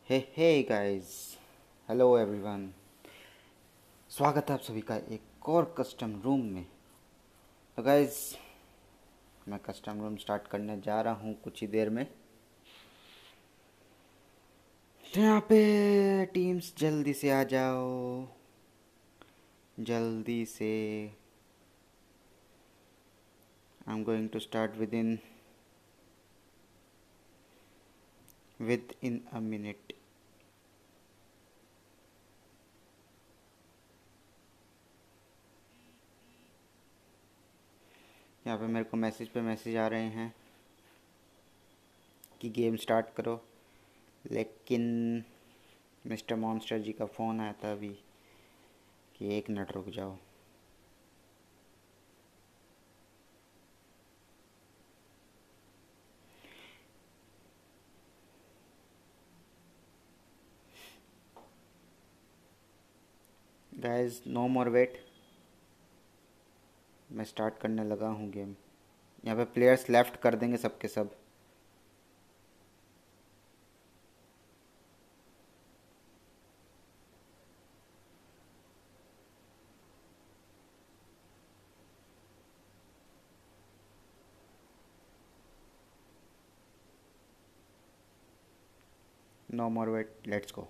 Hey guys, hello everyone. स्वागत है आप सभी का एक और कस्टम रूम में। तो गाइस, मैं कस्टम रूम स्टार्ट करने जा रहा हूँ कुछ ही देर में। तो यहाँ पे टीम्स जल्दी से आ जाओ, जल्दी से। I am going to start with in a minute. यहाँ पे मेरे को मैसेज पे मैसेज आ रहे हैं कि गेम स्टार्ट करो, लेकिन मिस्टर मॉन्स्टर जी का फ़ोन आया था अभी कि 1 मिनट रुक जाओ। गाइस, नो मोर वेट, मैं स्टार्ट करने लगा हूँ गेम। यहाँ पे प्लेयर्स लेफ्ट कर देंगे सबके सब। No more wait, let's go.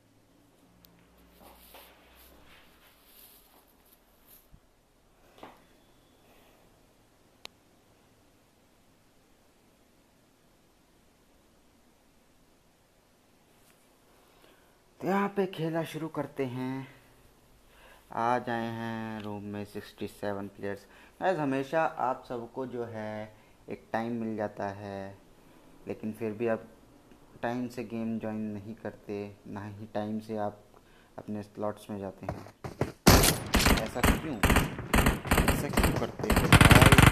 तो यहाँ पे खेला शुरू करते हैं। आ जाए हैं रूम में 67 प्लेयर्स। गाइस, हमेशा आप सबको जो है एक टाइम मिल जाता है, लेकिन फिर भी आप टाइम से गेम ज्वाइन नहीं करते, ना ही टाइम से आप अपने स्लॉट्स में जाते हैं। ऐसा क्यों? ऐसा क्यों करते हो भाई?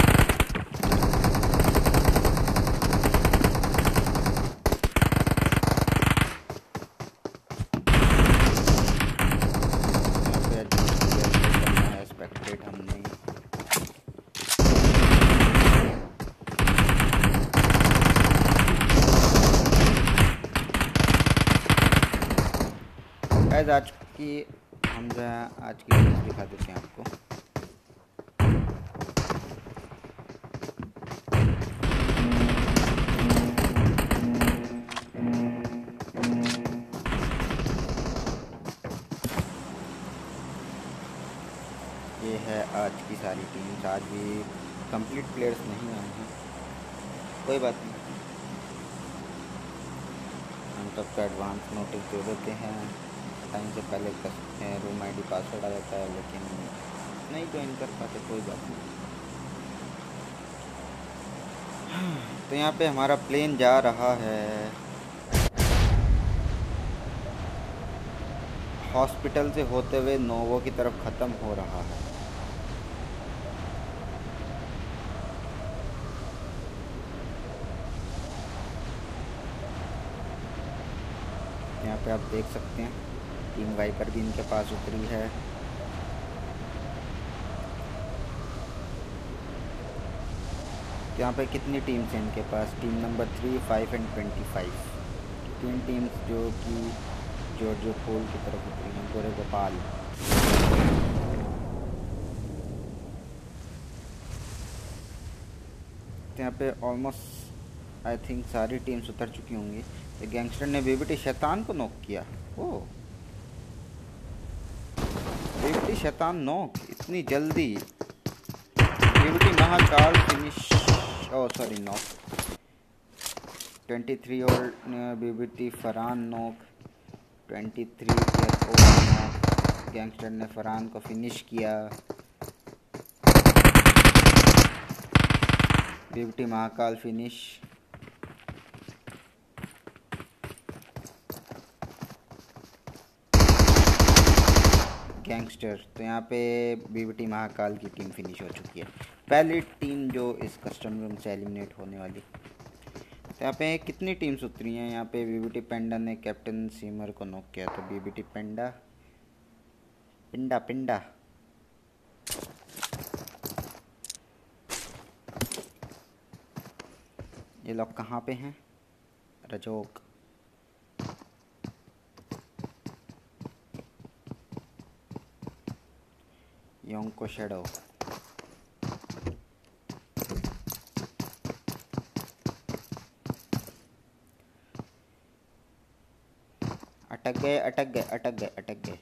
यहाँ पे करना है स्पेक्टेट हमने। गाइस, आज की हम जो है आज की न्यूज़ दिखा देते हैं आपको। ये है आज की सारी टीम्स। आज भी कंप्लीट प्लेयर्स नहीं आए हैं, कोई बात नहीं। हम सबको एडवांस नोटिस दे देते हैं। टाइम से पहले रूम आईडी पासवर्ड आ जाता है, लेकिन नहीं ज्वाइन कर पाते, कोई बात नहीं। तो यहाँ पे हमारा प्लेन जा रहा है हॉस्पिटल से होते हुए नोवो की तरफ ख़त्म हो रहा है। यहाँ पे आप देख सकते हैं टीम वाइपर भी इनके पास उतरी है। यहाँ पे कितनी टीम्स हैं इनके पास? Team number 3, 5 and 25। 3 टीम्स जो कि जॉर्जियो पोल की तरफ उतरी हैं, गोरे गोपाल। तो यहाँ पे ऑलमोस्ट आई थिंक सारी टीम्स उतर चुकी होंगी। तो गैंगस्टर ने बीबीटी शैतान को नॉक किया। ओह, बीबीटी शैतान नॉक इतनी जल्दी? BBT Mahakal finish, oh sorry, knock. 23 और BBT Farhan knock. 23 year old knock. Gangster ने फरहान को फिनिश किया। BBT Mahakal finish. गैंगस्टर। तो यहाँ पे बीबीटी महाकाल की टीम फिनिश हो चुकी है, पहली टीम जो इस कस्टम रूम से एलिमिनेट होने वाली। तो यहाँ पे कितनी टीम्स उतरी हैं? यहाँ पे बीबीटी पेंडा ने कैप्टन सीमर को नॉक किया। तो बीबीटी पेंडा, पिंडा पिंडा। ये लोग कहाँ पे हैं? रजोक। Yonko shadow. अटक गए अटक गए अटक गए अटक गए।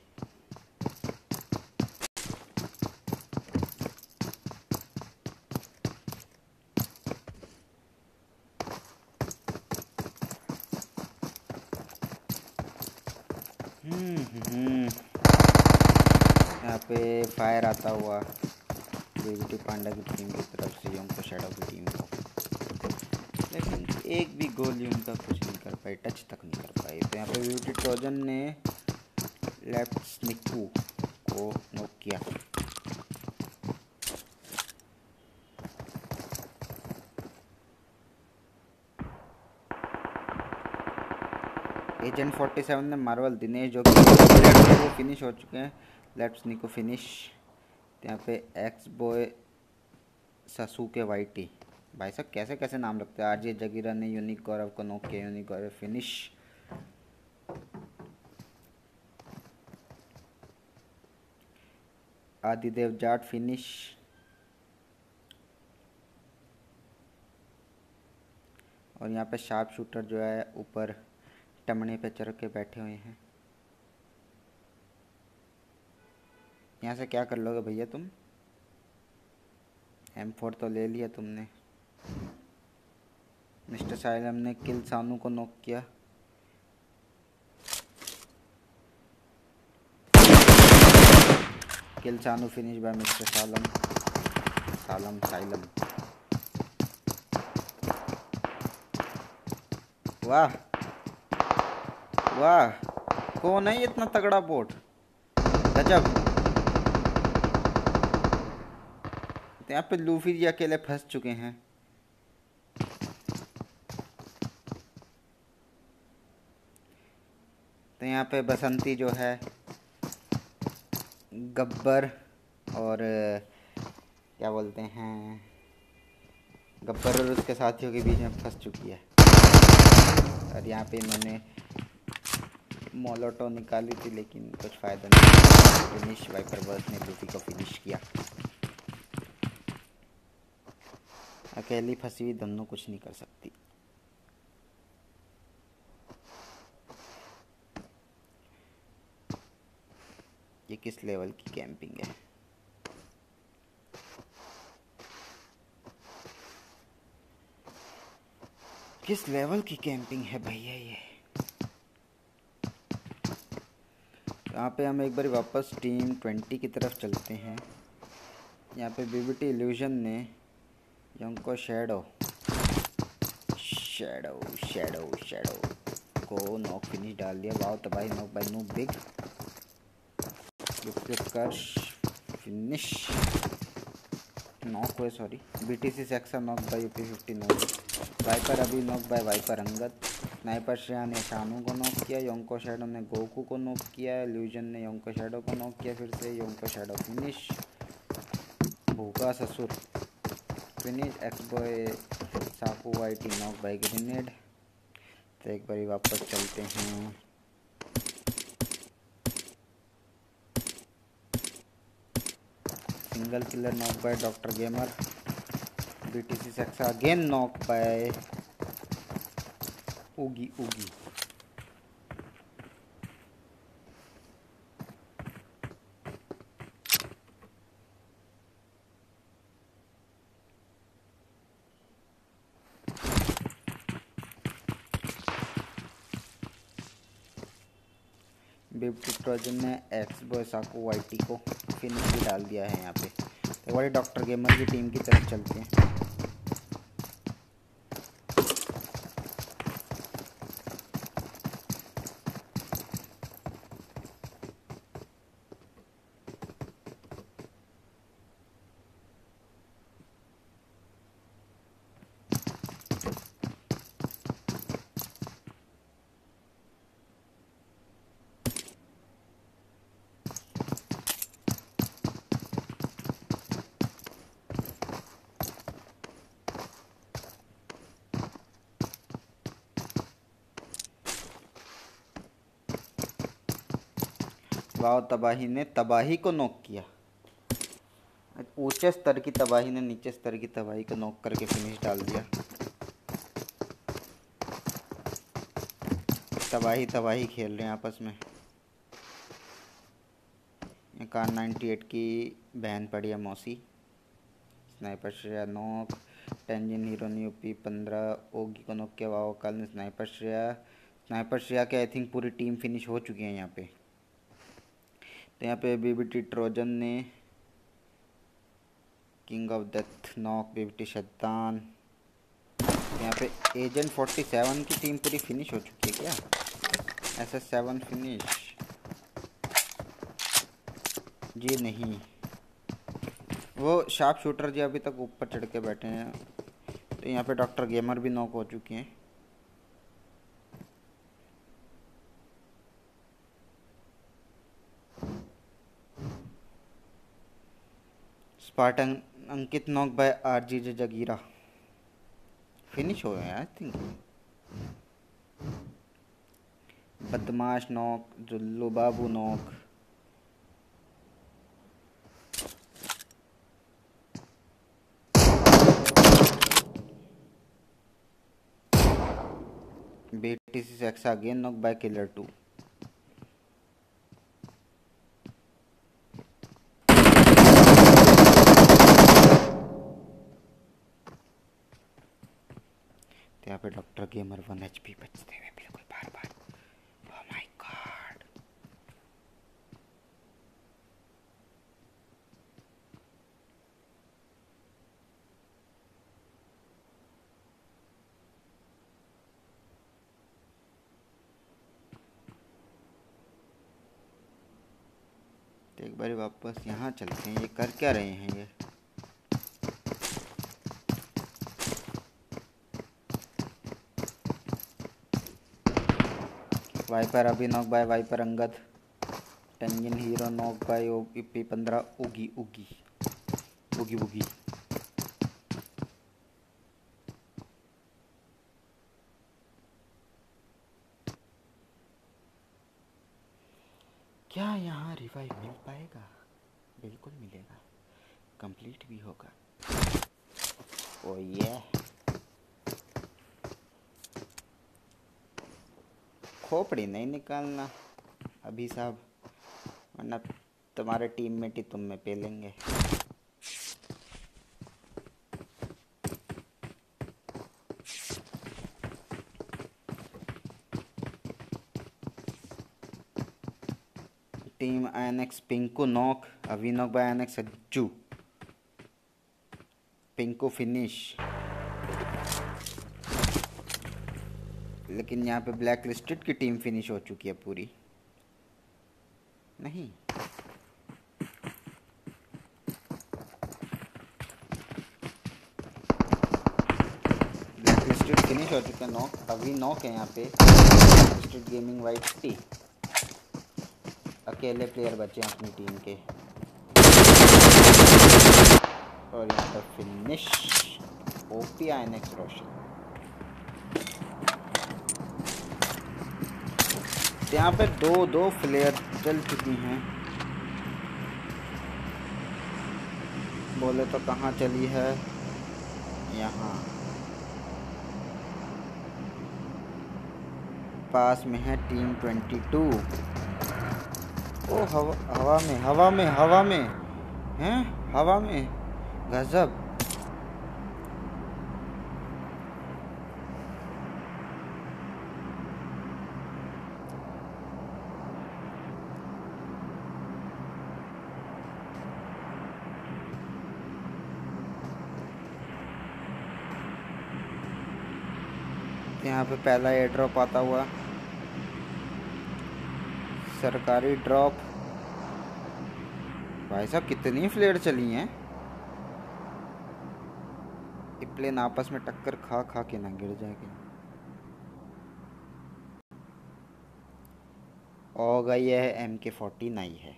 यहाँ पे फायर आता हुआ बीबीटी पांडा की टीम की तरफ से योंको शैडो की टीम को, लेकिन एक भी गोली उनका कुछ नहीं कर पाई, टच तक नहीं कर पाई। तो यहाँ पे बीबीटी ट्रोजन ने लेफ्ट स्निकू को नॉक किया। एजेंट 47 ने मार्वल दिनेश जो कि वो फिनिश हो चुके हैं, लेफ्ट स्निक को फिनिश। यहाँ पे एक्स बॉय ससूके वाईटी, भाई साहब कैसे कैसे नाम लगते हैं। आरजे जगीरा ने यूनिक गौरव को नॉक किया, unique Gaurav finish. Adidev Jat finish. और यहाँ पे शार्प शूटर जो है ऊपर टमने पे चढ़ के बैठे हुए हैं। यहाँ से क्या कर लोगे भैया तुम? M4 तो ले लिया तुमने। मिस्टर साइलम ने किल सानू को नॉक किया। Kill Sanu finish by mister सालम साइलम। वाह वाह, कौन है इतना तगड़ा बोट, गजब। तो यहाँ पे लूफी जी अकेले फंस चुके हैं। तो यहाँ पे बसंती जो है गब्बर और क्या बोलते हैं, गब्बर और उसके साथियों के बीच में फंस चुकी है। और यहाँ पे इन्होंने मोलोटो निकाली थी लेकिन कुछ फ़ायदा नहीं। फिनिश वाइपर बर्स ने लूफी को फिनिश किया। अकेली फंसी हुई दोनों कुछ नहीं कर सकती। ये किस लेवल की कैंपिंग है? किस लेवल की कैंपिंग है भैया ये? यहाँ पे हम एक बार वापस टीम 20 की तरफ चलते हैं। यहाँ पे बीबीटी इल्यूजन ने योंको शैडो को नॉक फिनिश डाल दिया। वाओ तबाही नॉक बाय नू बिग कर फिनिश नॉक हुए, सॉरी। बीटीसी सेक्सा knock by UP 50 knock. Viper Abhi knock by viper Angad. Sniper Shreya ने शानू को नॉक किया। योंको शैडो ने गोकू को नॉक किया। इल्यूजन ने योंको शैडो को नॉक किया। फिर से योंको शैडो फिनिश। भूखा ससुर फिनिश। एक्स बॉय साकू वाईटी नॉक बाय ग्रेनेड। तो एक बारी वापस चलते हैं। Single killer knock by doctor gamer. BTC सेक्सा again knock by Oggy. BBT Trojan ने एक्स बॉय साकू वाईटी को फिनिश भी डाल दिया है यहाँ पे। तो बड़े डॉक्टर गेमर की टीम की तरफ चलते हैं। वाओ तबाही ने तबाही को नॉक किया। ऊंचे स्तर की तबाही ने नीचे स्तर की तबाही को नॉक करके फिनिश डाल दिया। तबाही तबाही खेल रहे हैं आपस में। कार 98 की बहन पड़ी है मौसी। Sniper Shreya knock. Tenzin hero ने यूपी 15 ओगी को नॉक किया। वाओ कल ने स्नाइपर श्रेया के आई थिंक पूरी टीम फिनिश हो चुकी है यहाँ पे। तो यहाँ पे बीबीटी ट्रोजन ने king of death knock. BBT Shaitan. यहाँ पे एजेंट 47 की टीम पूरी फिनिश हो चुकी है क्या? SS7 फिनिश जी नहीं, वो शार्प शूटर जी अभी तक ऊपर चढ़ के बैठे हैं। तो यहाँ पे डॉक्टर गेमर भी नॉक हो चुके हैं। Spartan Ankit knock by RGJ Jagira finish हो गए आई थिंक। बदमाश नॉक। जुल्लू बाबू knock. BTC6 again knock by killer 2। यहाँ पे डॉक्टर गेमर 1 HP बचते हुए बिल्कुल बार बार। Oh my God. तो एक बार वापस यहाँ चलते हैं। ये कर क्या रहे हैं ये? Viper Abhi knock by viper Angad. Tenzin hero knock by UP 15 Oggy उगी उगी उगी। क्या यहाँ रिवाइव मिल पाएगा? बिल्कुल मिलेगा। कंप्लीट भी होगा। ओ ये खोपड़ी नहीं निकालना अभी साहब, वरना तुम्हारे टीममेट ही तुम में पेलेंगे। Team INX Pinku knock. अभी knock by INX Ajju. Pinku finish. लेकिन यहाँ पे ब्लैक लिस्टेड की टीम फिनिश हो चुकी है पूरी। नहीं, ब्लैक लिस्टेड फिनिश हो चुका है। नॉक अभी नॉक है यहाँ पे। लिस्टेड गेमिंग वाइट टी अकेले प्लेयर बचे हैं अपनी टीम के। और यहाँ पर फिनिश OP INX रोशन। यहाँ पे दो फ्लेयर चल चुकी हैं। बोले तो कहाँ चली है? यहाँ पास में है टीम 22। ओ हवा में हैं, हवा में गजब। यहाँ पे पहला एयर ड्रॉप आता हुआ, सरकारी ड्रॉप। भाई साहब कितनी फ्लेयर चली हैं। ये प्लेन आपस में टक्कर खा खा के ना गिर जाएगी। और गई है MK49 है।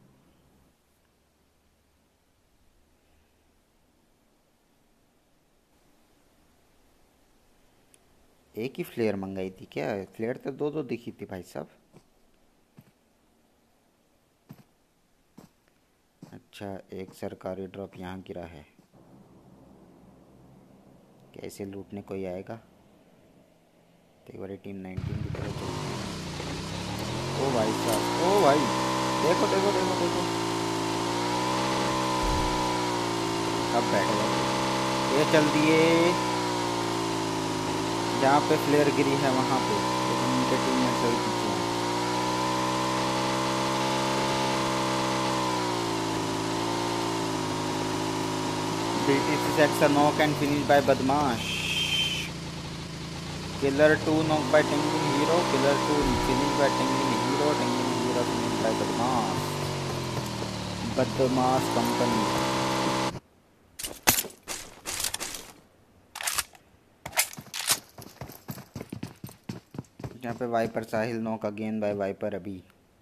एक ही फ्लेयर मंगाई थी क्या? फ्लेयर तो दो दिखी थी भाई साहब। अच्छा। अच्छा, एक सरकारी ड्रॉप यहाँ गिरा है। कैसे लूटने कोई आएगा? तो एक बार टीम 19 की तरफ चलते हैं। ओ भाई साहब, ओ भाई, देखो देखो देखो देखो, अब बैठ गए। ये चल दिए जहाँ पे फ्लेयर गिरी है वहाँ पे, लेकिन उनके टीम में सही पीछे हैं। BTC sets a knock and finished by Badmash. Killer 2 knocked by Tingling Hero. Killer 2 finished by Tingling Hero. Tingling Hero finished by Badmash. Badmash Company. यहाँ पे viper Sahil knock again by viper Abhi.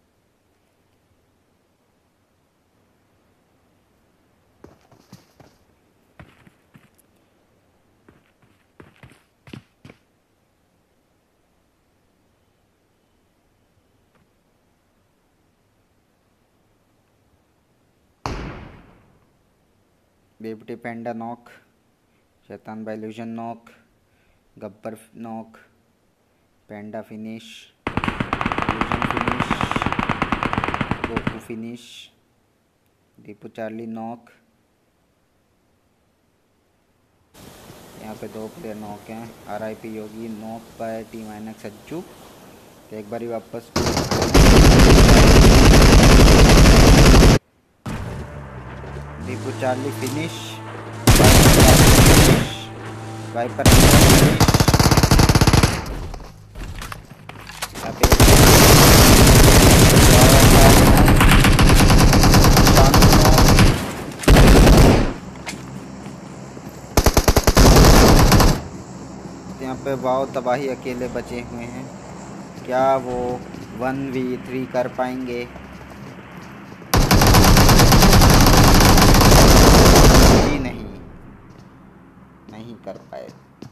बेबटी panda knock, Shaitan by illusion knock, Gabbar knock, panda finish, illusion finish, Goku finish, Deepu Charlie knock. यहाँ पे 2 player knock हैं। RIP Yogi knock by team INX Sajju. तो एक बारी वापस Deepu Charlie finish, viper finish. यहाँ पे वाव तबाही अकेले बचे हुए हैं। क्या वो 1v3 कर पाएंगे? जी नहीं कर पाए।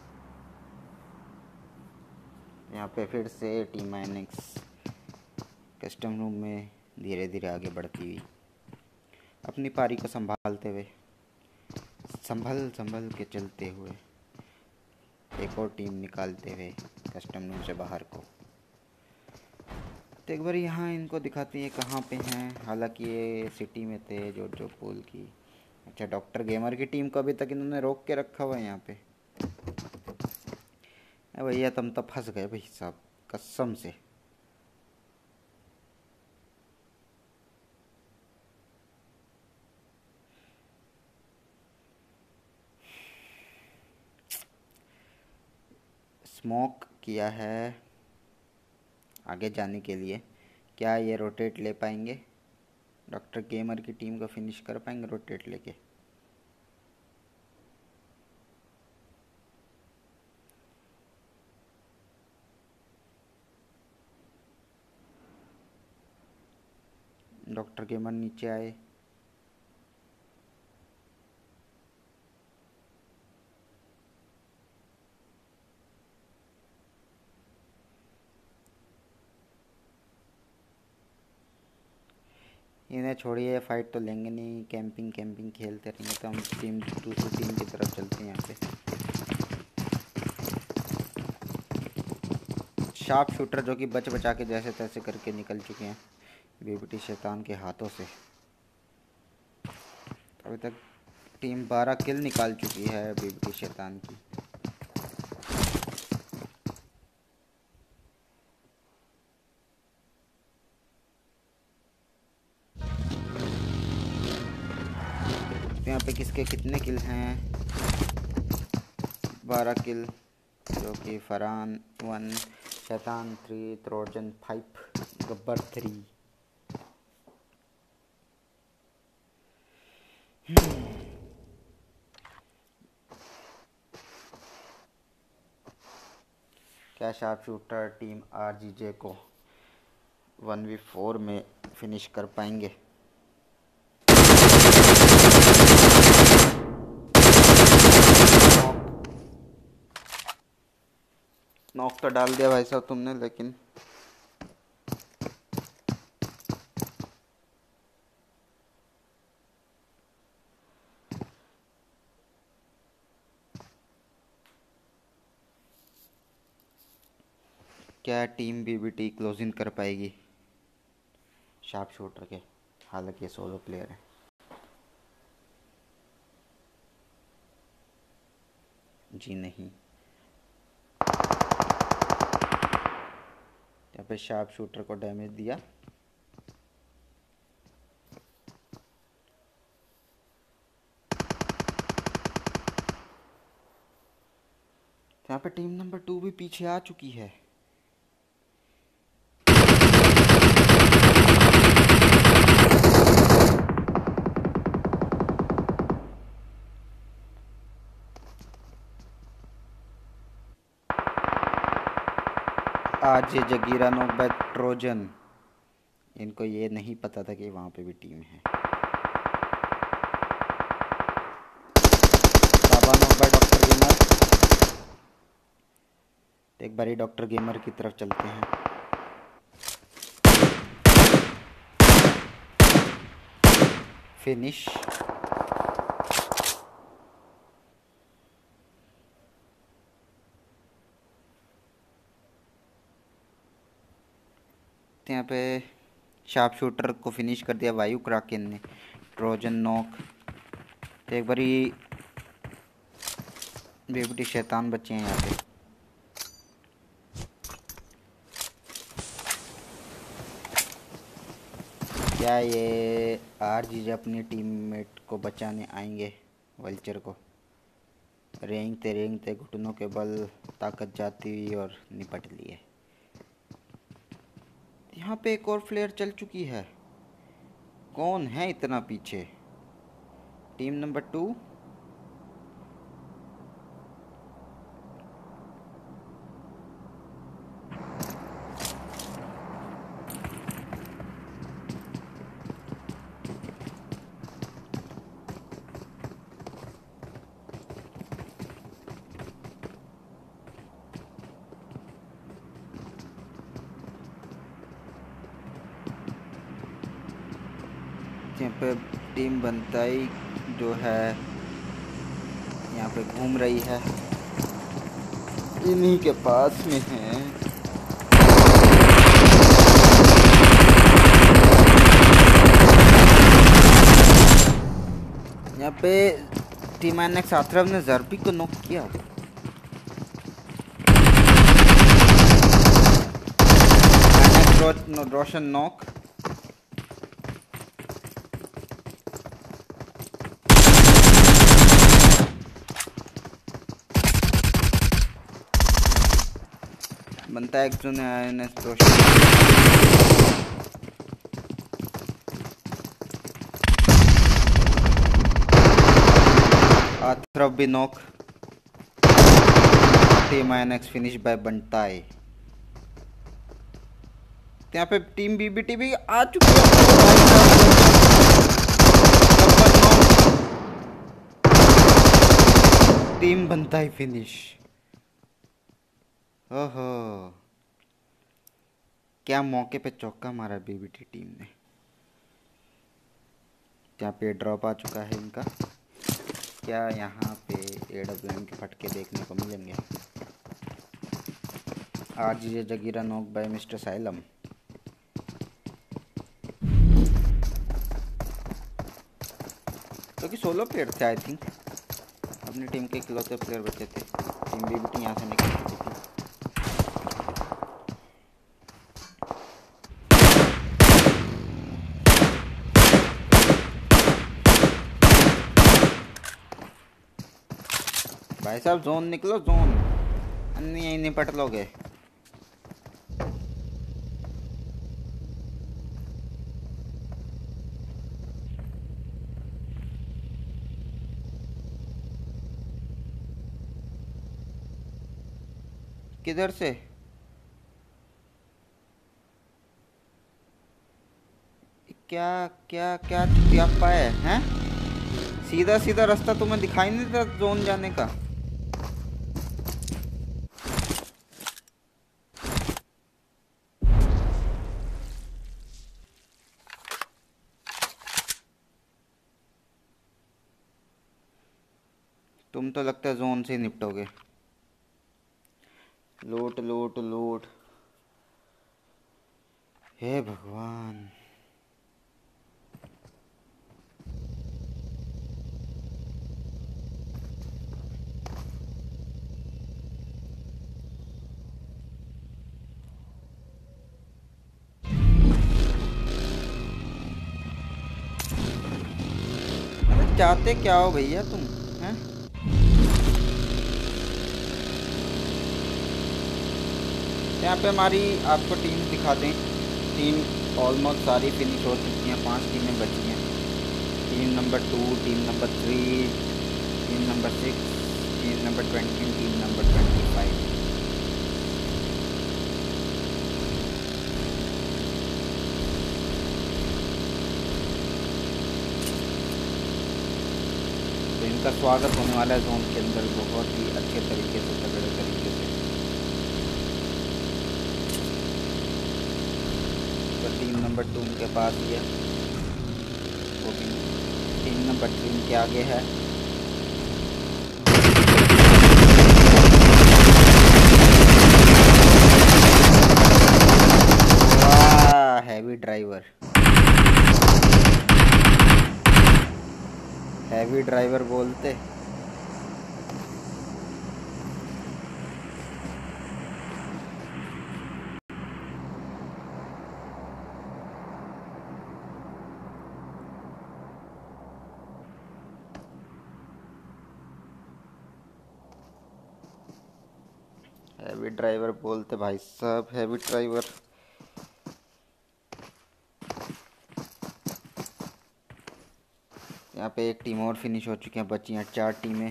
यहाँ पे फिर से टीम INX कस्टम रूम में धीरे धीरे आगे बढ़ती हुई, अपनी पारी को संभालते हुए, संभल के चलते हुए, एक और टीम निकालते हुए कस्टम रूम से बाहर को। तो एक बार यहाँ इनको दिखाते हैं कहाँ पे हैं। हालांकि ये सिटी में थे, जो पुल की। अच्छा, डॉक्टर गेमर की टीम को अभी तक इन्होंने रोक के रखा हुआ है यहाँ पे। भैया तुम तो फंस गए भाई साहब, कसम से। स्मोक किया है आगे जाने के लिए। क्या ये रोटेट ले पाएंगे? डॉक्टर गेमर की टीम को फिनिश कर पाएंगे रोटेट लेके? डॉक्टर गेमर नीचे आए। इन्हें छोड़िए, फाइट तो लेंगे नहीं। कैंपिंग खेलते रहेंगे। तो हम दूसरी टीम की तरफ चलते हैं। यहाँ पे शार्प शूटर जो कि बचा के जैसे तैसे करके निकल चुके हैं बीबीटी शैतान के हाथों से। अभी तक टीम 12 किल निकाल चुकी है बीबीटी शैतान की। तो यहाँ पे किसके कितने किल हैं? 12 किल, जो कि फरहान 1, शैतान 3, ट्रोजन 5, गब्बर 3। क्या शार्प शूटर टीम RGJ को 1v4 में फिनिश कर पाएंगे? नॉक तो डाल दिया भाई साहब तुमने, लेकिन क्या टीम बीबीटी क्लोजिंग कर पाएगी शार्प शूटर के? हालांकि ये सोलो प्लेयर है। जी नहीं। यहाँ पे शार्प शूटर को डैमेज दिया। यहाँ पे टीम नंबर 2 भी पीछे आ चुकी है। आज ये जगीरा नोक ट्रोजन, इनको ये नहीं पता था कि वहाँ पे भी टीम है। ताबा नोक डॉक्टर गेमर। एक बारी डॉक्टर गेमर की तरफ चलते हैं। फिनिश। यहाँ पे शार्प शूटर को फिनिश कर दिया वायु क्राकेन ने। Trojan knock. तो एक बारी बेबटी शैतान बच्चे हैं यहाँ पे। क्या ये आरजीजे अपनी टीममेट को बचाने आएंगे? वल्चर को रेंगते घुटनों के बल ताकत जाती हुई और निपट लिए। यहाँ पे एक और फ्लेयर चल चुकी है। कौन है इतना पीछे? Team number 2। यहाँ पे टीम बनताई जो है यहाँ पे घूम रही है, इन्हीं के पास में है। यहाँ पे टीम एनएक्स आथरव ने जर्बी को नॉक किया। रोशन नॉक। बनता है आथरव भी knock. Team INX finish by बनताई। यहाँ पे टीम बीबीटी भी आ चुकी है। टीम बनताई फिनिश। ओहो, क्या मौके पे चौका मारा बीबीटी टीम ने। यहाँ पे ड्रॉप आ चुका है इनका। क्या यहाँ पे एडब्ल्यूएम के फटके देखने को मिलेंगे? आज ये जगीरा नॉक बाय मिस्टर साइलम। क्योंकि सोलो प्लेयर थे आई थिंक, अपनी टीम के इकलौते प्लेयर बचे थे। टीम बीबीटी यहाँ से निकल चुकी थी। भाई साहब जोन निकलो, जोन अन्य यहीं निपट लोगे। किधर से? क्या क्या क्या चुतियाप्पा है हैं? सीधा सीधा रास्ता तुम्हें दिखाई नहीं देता जोन जाने का? तुम तो लगता है जोन से ही निपटोगे। लूट लूट लूट। हे भगवान। अरे चाहते क्या हो भैया तुम, हैं? यहाँ पे हमारी आपको टीम दिखा दें। टीम ऑलमोस्ट सारी फिनिश हो चुकी हैं, 5 टीमें बची हैं। Team number 2, team number 3, team number 6, team number 20, team number 25। तो इनका स्वागत होने वाला है जोन के अंदर बहुत ही अच्छे तरीके से, तगड़े तरीके से। तो टीम नंबर 2 उनके पास ही है, वो भी टीम नंबर 3 के आगे है। वाह, हैवी ड्राइवर, हैवी ड्राइवर बोलते। हैवी ड्राइवर बोलते भाई साहब, हैवी ड्राइवर। यहाँ पे एक टीम और फिनिश हो चुकी है, बची हैं 4 टीमें।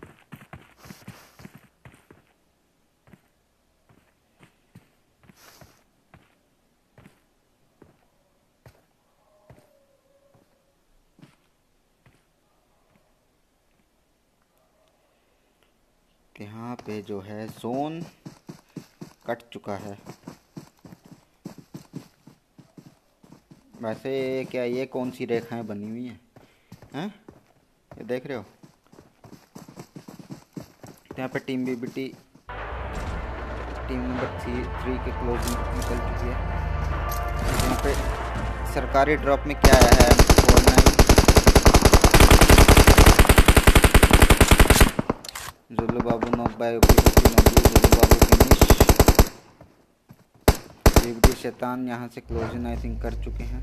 यहाँ पे जो है जोन कट चुका है। वैसे क्या ये कौन सी रेखाएं बनी हुई हैं, हैं? ये देख रहे हो? यहाँ पे टीम बीबीटी टीम नंबर 3 के क्लोज निकल चुकी है। यहाँ पे सरकारी ड्रॉप में क्या आया है? जुल्लू बाबू नॉक बाय जुल्लू बाबू फिनिश। बीबीटी शैतान यहाँ से क्लोजिंग आई थिंक कर चुके हैं।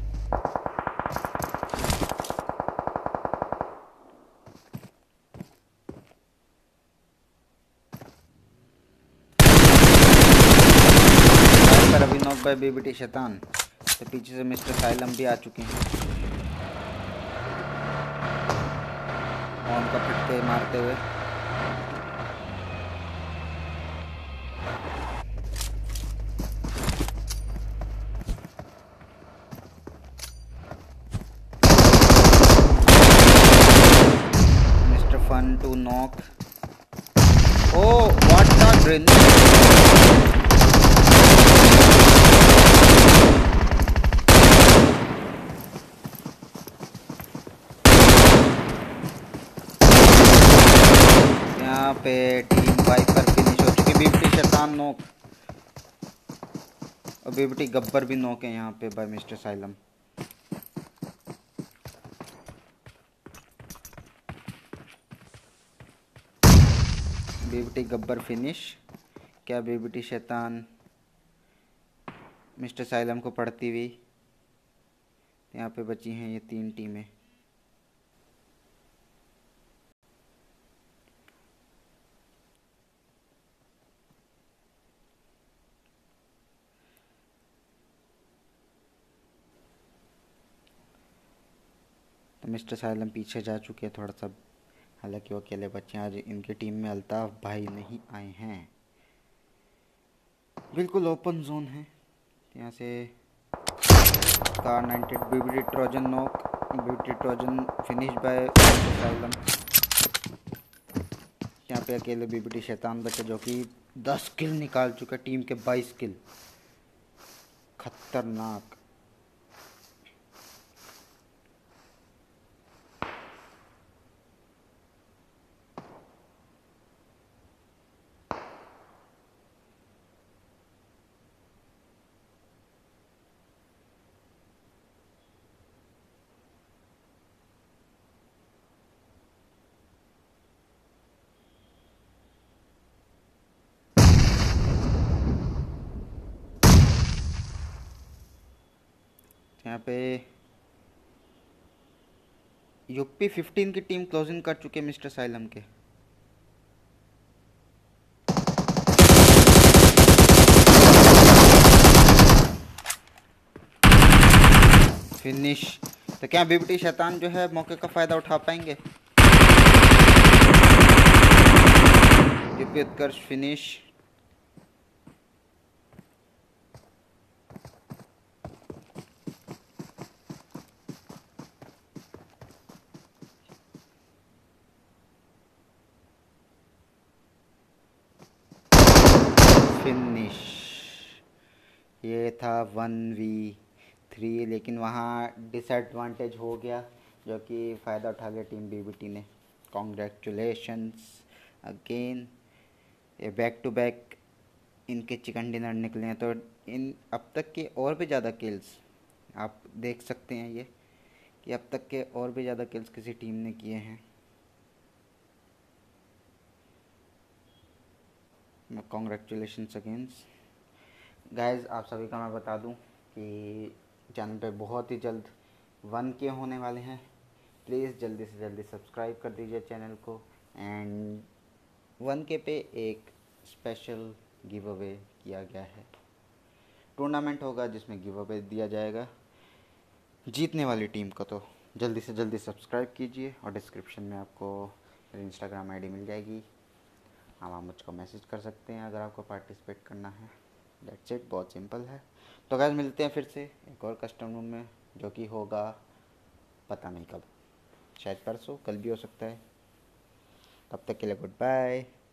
अभी नॉक बाय बीबीटी शैतान। तो पीछे से मिस्टर साइलम भी आ चुके हैं, ऑन का फटके मारते हुए। Mister fun two knock. Oh what the grenade. यहाँ पे टीम वाइपर फिनिश हो चुकी है। बीबीटी शैतान नॉक और बीबीटी गब्बर भी नॉक है यहाँ पे बाय मिस्टर साइलम। BBT Gabbar finish. क्या बीबीटी शैतान मिस्टर साइलम को पढ़ती हुई। यहाँ पे बची हैं ये 3 टीमें। तो मिस्टर साइलम पीछे जा चुके हैं थोड़ा सा, हालांकि वो अकेले बच्चे हैं। आज इनकी टीम में अल्ताफ भाई नहीं आए हैं। बिल्कुल ओपन जोन है। यहाँ से car 90 BBT Trojan knock, BBT Trojan finish by साइलम। यहाँ पे अकेले बीबीटी शैतान बचे जो कि 10 किल निकाल चुका, टीम के 22 किल। खतरनाक। यहाँ पे यूपी 15 की टीम क्लोजिंग कर चुके हैं मिस्टर साइलम के। फिनिश। तो क्या बीबीटी शैतान जो है मौके का फ़ायदा उठा पाएंगे? UP Utkarsh finish. फिनिश। ये था 1v3, लेकिन वहाँ डिसएडवांटेज हो गया, जो कि फ़ायदा उठा लिया टीम बीबीटी ने। Congratulations again. ये बैक टू बैक इनके चिकन डिनर निकले हैं। तो इन अब तक के और भी ज़्यादा किल्स आप देख सकते हैं, ये कि अब तक के और भी ज़्यादा किल्स किसी टीम ने किए हैं। Congratulations again guys. आप सभी का मैं बता दूं कि चैनल पे बहुत ही जल्द 1K होने वाले हैं। प्लीज़ जल्दी से जल्दी सब्सक्राइब कर दीजिए चैनल को। एंड 1K पे एक स्पेशल गिव अवे किया गया है। टूर्नामेंट होगा जिसमें गिव अवे दिया जाएगा जीतने वाली टीम को। तो जल्दी से जल्दी सब्सक्राइब कीजिए और डिस्क्रिप्शन में आपको मेरी इंस्टाग्राम आईडी मिल जाएगी। आप मुझको मैसेज कर सकते हैं अगर आपको पार्टिसिपेट करना है। दैट्स इट, बहुत सिंपल है। तो गाइस मिलते हैं फिर से एक और कस्टम रूम में, जो कि होगा पता नहीं कब, शायद परसों, कल भी हो सकता है। तब तक के लिए गुड बाय।